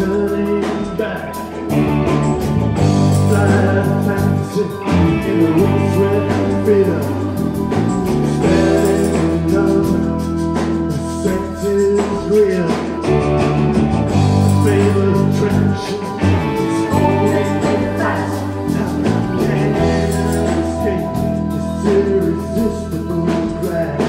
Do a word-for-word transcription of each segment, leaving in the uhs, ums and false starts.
turning back. Flying fancy in the woods with fear. Standing down, the scent is real. Favorite attraction is always fast. Now can't escape this irresistible grass.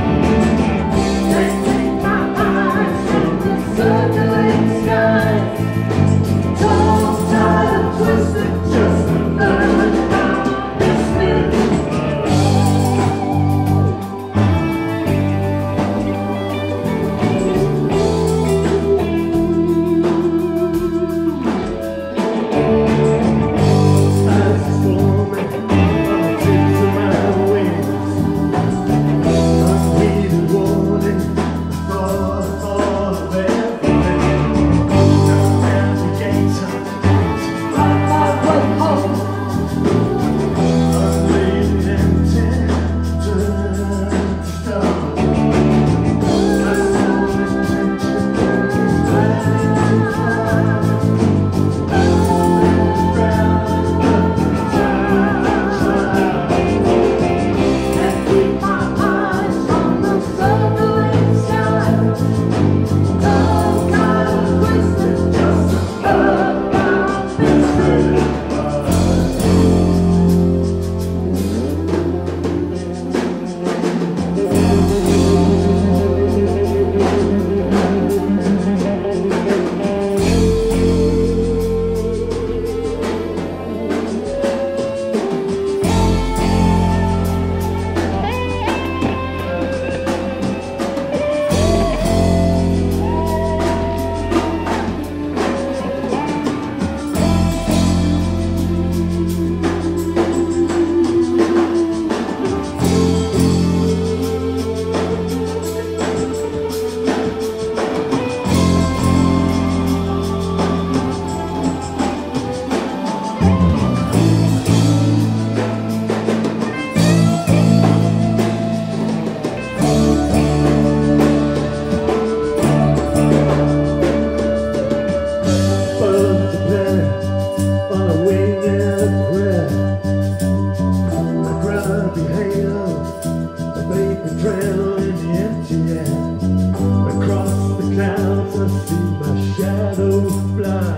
Trail in the empty air. Across the clouds I see my shadow fly.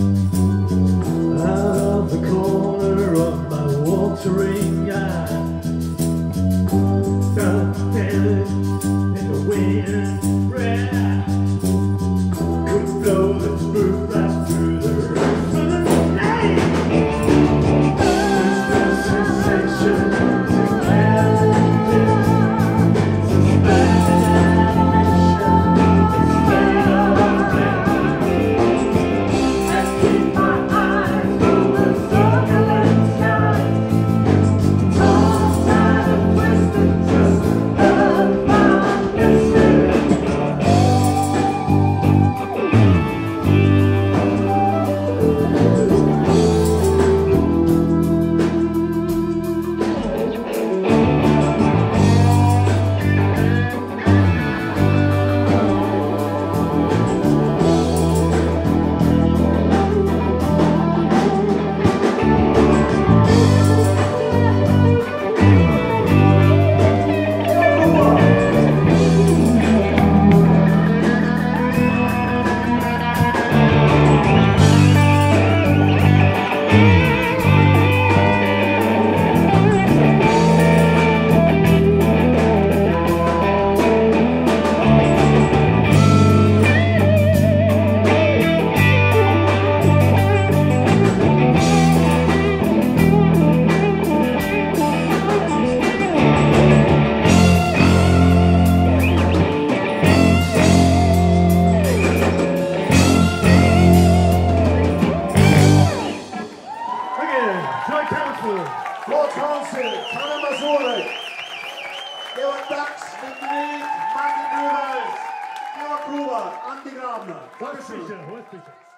Out of the corner of my watering eye. Felt panic in the wind red. Could blow the truth right through the roof of the night. There's no sensation to care. Lord Council, Tanner Mazzoli, Ewan Dax, Benjamin, Mandy Nunez, Ewan Gruber, Andy Grabner. What a feature, what a feature.